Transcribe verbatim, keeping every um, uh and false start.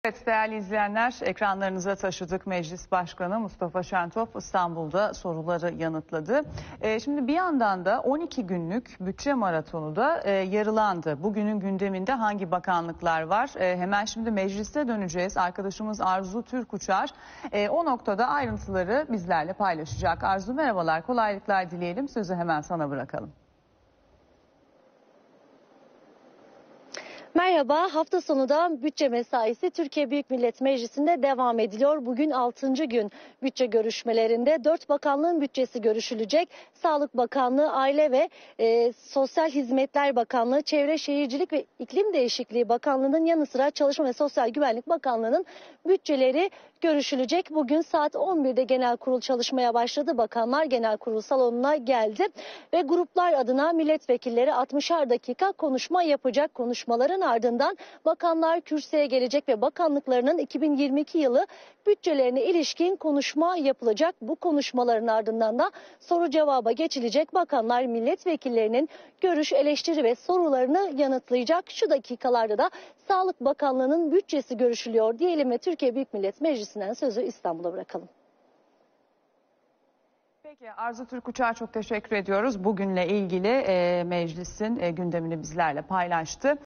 Evet değerli izleyenler, ekranlarınıza taşıdık. Meclis Başkanı Mustafa Şentop İstanbul'da soruları yanıtladı. Ee, şimdi bir yandan da on iki günlük bütçe maratonu da e, yarılandı. Bugünün gündeminde hangi bakanlıklar var? E, hemen şimdi mecliste döneceğiz. Arkadaşımız Arzu Türkuçar e, o noktada ayrıntıları bizlerle paylaşacak. Arzu merhabalar, kolaylıklar dileyelim. Sözü hemen sana bırakalım. Merhaba, hafta sonu da bütçe mesaisi Türkiye Büyük Millet Meclisi'nde devam ediliyor. Bugün altıncı gün bütçe görüşmelerinde dört bakanlığın bütçesi görüşülecek. Sağlık Bakanlığı, Aile ve e, Sosyal Hizmetler Bakanlığı, Çevre Şehircilik ve İklim Değişikliği Bakanlığı'nın yanı sıra Çalışma ve Sosyal Güvenlik Bakanlığı'nın bütçeleri görüşülecek. Bugün saat on birde genel kurul çalışmaya başladı. Bakanlar genel kurul salonuna geldi ve gruplar adına milletvekilleri altmışar dakika konuşma yapacak. Konuşmaların ardından bakanlar kürsüye gelecek ve bakanlıklarının iki bin yirmi iki yılı bütçelerine ilişkin konuşma yapılacak. Bu konuşmaların ardından da soru cevaba geçilecek. Bakanlar milletvekillerinin görüş, eleştiri ve sorularını yanıtlayacak. Şu dakikalarda da Sağlık Bakanlığı'nın bütçesi görüşülüyor diyelim ve Türkiye Büyük Millet Meclisi'nden sözü İstanbul'a bırakalım. Peki Arzu Türkuçar, çok teşekkür ediyoruz. Bugünle ilgili e, meclisin e, gündemini bizlerle paylaştı.